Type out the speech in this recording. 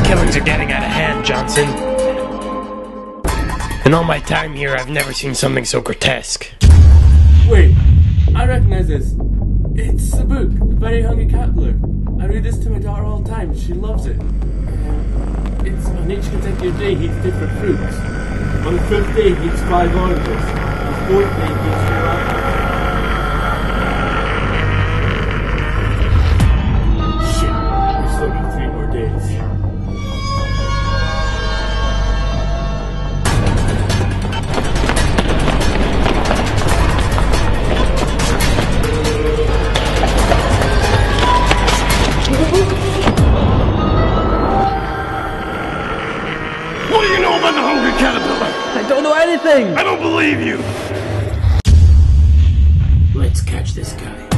killings are getting out of hand, Johnson. In all my time here, I've never seen something so grotesque. Wait, I recognize this. It's a book, The Very Hungry Caterpillar. I read this to my daughter all the time. She loves it. It's on each consecutive day he eats different fruits. On the fifth day he eats 5 oranges. On the fourth day he eats 4 apples. Shit, I've still got 3 more days. What do you know about the hungry caterpillar? I don't know anything! I don't believe you! Let's catch this guy.